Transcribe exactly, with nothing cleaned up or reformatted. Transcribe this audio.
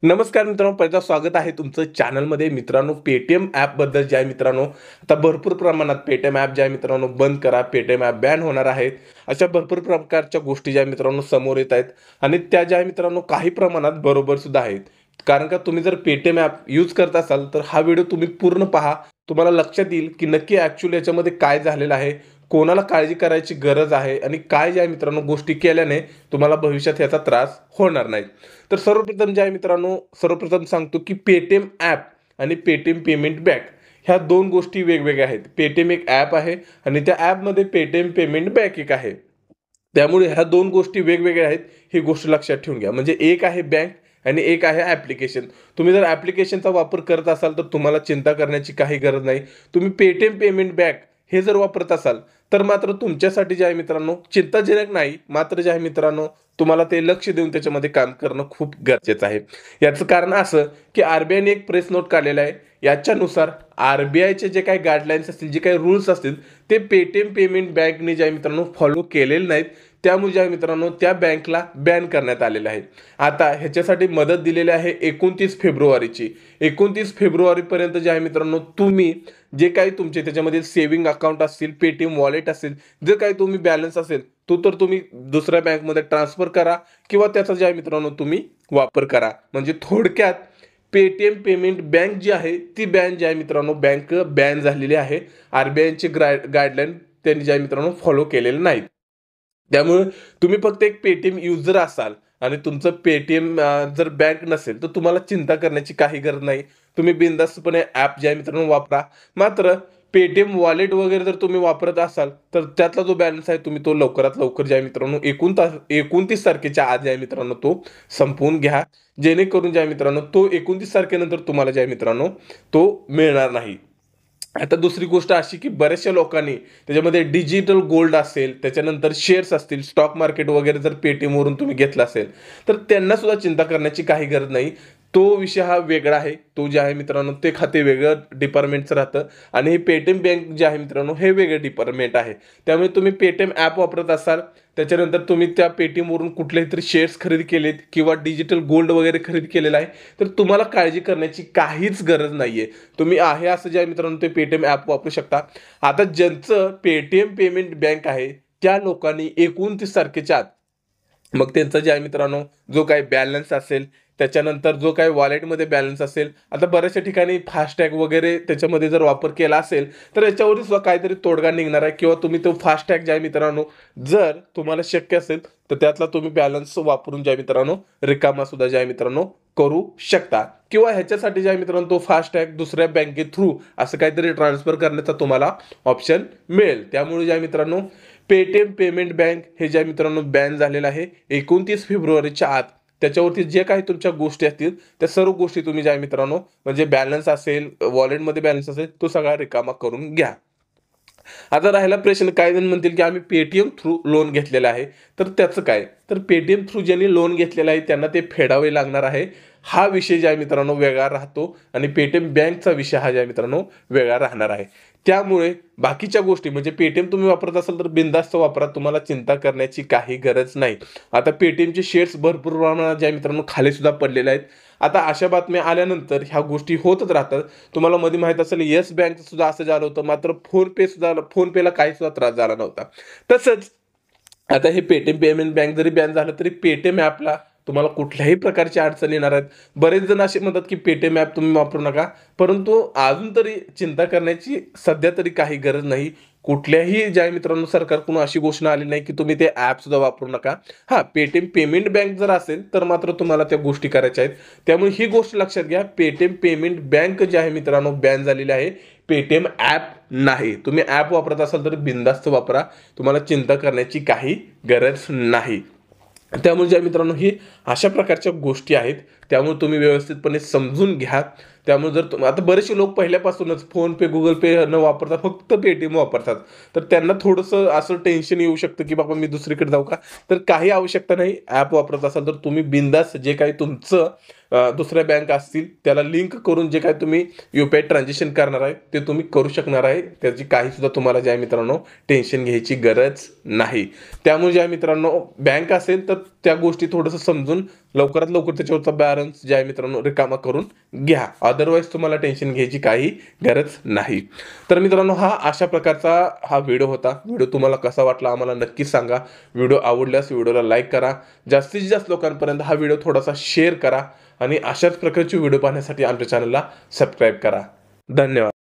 नमस्कार मित्रांनो, पहिल्यांदा स्वागत आहे तुमचं चॅनलमध्ये. मित्रांनो, पेटीएम ॲपबद्दल जे आहे मित्रांनो, आता भरपूर प्रमाणात पेटीएम ॲप जे आहे मित्रांनो बंद करा, पेटीएम ॲप बॅन होणार आहेत. अशा भरपूर प्रकारच्या गोष्टी ज्या मित्रांनो समोर येत आहेत आणि त्या ज्या आहे मित्रांनो काही प्रमाणात बरोबर सुद्धा आहेत. कारण का तुम्ही जर पेटीएम ॲप यूज करत असाल तर हा व्हिडिओ तुम्ही पूर्ण पहा. तुम्हाला लक्षात येईल की नक्की ॲक्च्युअली याच्यामध्ये काय झालेलं आहे, कोणाला काळजी करायची गरज आहे आणि काय ज्या मित्रांनो गोष्टी केल्याने तुम्हाला भविष्यात याचा त्रास होणार नाही. तर सर्वप्रथम जे आहे मित्रांनो, सर्वप्रथम सांगतो की पेटीएम ॲप आणि पेटीएम पेमेंट बँक ह्या दोन गोष्टी वेगवेगळ्या आहेत. पेटीएम एक ॲप आहे आणि त्या ॲपमध्ये पेटीएम पेमेंट बँक एक आहे. त्यामुळे ह्या दोन गोष्टी वेगवेगळ्या आहेत, ही गोष्ट लक्षात ठेवून घ्या. म्हणजे एक आहे बँक आणि एक आहे ॲप्लिकेशन. तुम्ही जर ॲप्लिकेशनचा वापर करत असाल तर तुम्हाला चिंता करण्याची काही गरज नाही. तुम्ही पेटीएम पेमेंट बँक हे जर वापरत असाल तर मात्र तुमच्यासाठी जे आहे मित्रांनो चिंताजनक नाही, मात्र जे आहे मित्रांनो तुम्हाला ते लक्ष देऊन त्याच्यामध्ये काम करणं खूप गरजेचं आहे. याचं कारण असं की आरबीआयने एक प्रेस नोट काढलेला आहे. याच्यानुसार आरबीआयचे जे काही गाईडलाईन्स असतील, जे काही रूल्स असतील ते पेटीएम पेमेंट बँकने जे आहे मित्रांनो फॉलो केलेले नाहीत. त्यामुळे जे आहे मित्रांनो त्या बँकला बॅन करण्यात आलेलं आहे. आता ह्याच्यासाठी मदत दिलेली आहे एकोणतीस फेब्रुवारीची. एकोणतीस फेब्रुवारीपर्यंत जे आहे मित्रांनो तुम्ही जे काही तुमचे त्याच्यामध्ये सेव्हिंग अकाउंट असतील, पेटीएम वॉलेट असेल, जे काही तुम्ही बॅलन्स असेल तो तर तुम्ही दुसऱ्या बँकमध्ये ट्रान्सफर करा किंवा त्याचा जे आहे मित्रांनो तुम्ही वापर करा. म्हणजे थोडक्यात पेटीएम पेमेंट बँक जी आहे ती बॅन जी आहे मित्रांनो बँक बॅन झालेली आहे. आरबीआयचे गाईडलाईन त्यांनी जे आहे मित्रांनो फॉलो केलेले नाहीत. त्यामुळे तुम्ही फक्त एक पेटीएम युजर असाल आणि तुमचं पेटीएम जर बँक नसेल तर तुम्हाला चिंता करण्याची काही गरज नाही. तुम्ही बिनधास्तपणे ॲप जे आहे मित्रांनो वापरा. मात्र पेटीएम वॉलेट वगैरे जर तुम्ही वापरत असाल तर त्यातला जो बॅलन्स आहे तुम्ही तो लवकरात लवकर जे आहे मित्रांनो एकूण तास एकोणतीस तारखेच्या आत जे आहे मित्रांनो तो संपवून घ्या. जेणेकरून जे आहे मित्रांनो तो एकोणतीस तारखेनंतर तुम्हाला जे आहे मित्रांनो तो मिळणार नाही. आता दुसरी गोष्ट अशी की बऱ्याचशा लोकांनी त्याच्यामध्ये डिजिटल गोल्ड असेल, त्याच्यानंतर शेअर्स असतील, स्टॉक मार्केट वगैरे जर पेटीएमवरून तुम्ही घेतला असेल तर त्यांना सुद्धा चिंता करण्याची काही गरज नाही. तो विषय हा वेगळा आहे. तो जे आहे मित्रांनो ते खाते वेगळं डिपार्टमेंटचं राहतं आणि हे पेटीएम बँक जे आहे मित्रांनो हे वेगळं डिपार्टमेंट आहे. त्यामुळे तुम्ही पेटीएम ॲप वापरत असाल, त्याच्यानंतर तुम्ही त्या पेटीएमवरून कुठलेही तरी शेअर्स खरेदी केलेत किंवा डिजिटल गोल्ड वगैरे खरेदी केलेला आहे तर तुम्हाला काळजी करण्याची काहीच गरज नाहीये. तुम्ही आहे असं जे आहे मित्रांनो ते पेटीएम ॲप वापरू शकता. आता ज्यांचं पेटीएम पेमेंट बँक आहे त्या लोकांनी एकोणतीस तारखेच्या आत मग त्यांचं जे आहे मित्रांनो जो काही बॅलन्स असेल, त्याच्यानंतर जो काही वॉलेटमध्ये बॅलन्स असेल, आता बऱ्याचशा ठिकाणी फास्टॅग वगैरे त्याच्यामध्ये जर वापर केला असेल तर याच्यावरती सुद्धा काहीतरी तोडगा निघणार आहे किंवा तुम्ही तो फास्टॅग जे आहे मित्रांनो जर तुम्हाला शक्य असेल तर त्यातला तुम्ही बॅलन्स वापरून जे आहे मित्रांनो रिकामा सुद्धा जे आहे मित्रांनो करू शकता किंवा ह्याच्यासाठी जे आहे मित्रांनो तो फास्टॅग दुसऱ्या बँके थ्रू असं काहीतरी ट्रान्सफर करण्याचा तुम्हाला ऑप्शन मिळेल. त्यामुळे जे आहे मित्रांनो पेटीएम पेमेंट बँक हे जे आहे मित्रांनो बॅन झालेलं आहे एकोणतीस फेब्रुवारीच्या आत. त्याच्यावरती जे काही तुमच्या गोष्टी असतील त्या सर्व गोष्टी तुम्ही ज्या मित्रांनो म्हणजे बॅलन्स असेल, वॉलेटमध्ये बॅलन्स असेल तो सगळा रिकामा करून घ्या. आता राहिला प्रश्न, काही जण म्हणतील की आम्ही पेटीएम थ्रू लोन घेतलेलं आहे तर त्याचं काय? तर पेटीएम थ्रू ज्यांनी लोन घेतलेलं आहे त्यांना ते फेडावे लागणार आहे. हा विषय जे आहे मित्रांनो वेगळा राहतो आणि पेटीएम बँकचा विषय हा जे आहे मित्रांनो वेगळा राहणार आहे. त्यामुळे बाकीच्या गोष्टी म्हणजे पेटीएम तुम्ही वापरत असाल तर बिनधास्त वापरा, तुम्हाला चिंता करण्याची काही गरज नाही. आता पेटीएमचे शेअर्स भरपूर प्रमाणात जे आहे मित्रांनो खाली सुद्धा पडलेले आहेत. आता अशा बातम्या आल्यानंतर ह्या गोष्टी होतच राहतात. तुम्हाला मध्ये माहीत असेल येस बँक सुद्धा असं झालं होतं, मात्र फोनपे सुद्धा फोनपेला काही सुद्धा त्रास झाला नव्हता. तसंच आता हे पेटीएम पेमेंट बँक जरी बॅन झालं तरी पेटीएम ॲपला तुम्हाला कुठल्याही प्रकारची अडचण येणार आहेत. बरेच जण असे म्हणतात की पेटीएम ॲप तुम्ही वापरू नका, परंतु अजून तरी चिंता करण्याची सध्या तरी काही गरज नाही. कुठल्याही ज्या मित्रांनो सरकारकडून अशी घोषणा आली नाही की तुम्ही ते ॲप सुद्धा वापरू नका. हां, पेटीएम पेमेंट बँक जर असेल तर मात्र तुम्हाला त्या गोष्टी करायच्या आहेत. त्यामुळे ही गोष्ट लक्षात घ्या, पेटीएम पेमेंट बँक जे आहे मित्रांनो बॅन झालेली आहे, पेटीएम ॲप नाही. तुम्ही ॲप वापरत असाल तर बिनधास्त वापरा, तुम्हाला चिंता करण्याची काही गरज नाही. त्यामुळे ज्या मित्रांनो ही अशा प्रकारच्या गोष्टी आहेत, त्यामुळे तुम्ही व्यवस्थितपणे समजून घ्या. त्यामुळे जर तुम आता बरेचसे लोक पहिल्यापासूनच फोनपे, गुगल पे न वापरता फक्त पेटीएम वापरतात तर त्यांना थोडंसं असं टेन्शन येऊ शकतं की बाबा मी दुसरीकडे जाऊ का? तर काही आवश्यकता नाही. ॲप वापरत असाल तर तुम्ही बिनधास्त जे काही तुमचं दुसऱ्या बँक असतील त्याला लिंक करून जे काही तुम्ही यू पी आय ट्रान्झॅक्शन करणार आहे ते तुम्ही करू शकणार आहे. त्याची काही सुद्धा तुम्हाला ज्या मित्रांनो टेन्शन घ्यायची गरज नाही. त्यामुळे ज्या मित्रांनो बँक असेल तर त्या गोष्टी थोडंसं समजून लवकरात लवकर त्याच्यावरचा बॅलन्स जे आहे मित्रांनो रिकामा करून घ्या. अदरवाईज तुम्हाला टेन्शन घ्यायची काही गरज नाही. तर मित्रांनो हा अशा प्रकारचा हा व्हिडिओ होता. व्हिडिओ तुम्हाला कसा वाटला आम्हाला नक्कीच सांगा. व्हिडिओ आवडल्यास व्हिडिओला लाईक करा. जास्तीत जास्त लोकांपर्यंत हा व्हिडिओ थोडासा शेअर करा आणि अशाच प्रकारचे व्हिडिओ पाहण्यासाठी आमच्या चॅनलला सबस्क्राईब करा. धन्यवाद.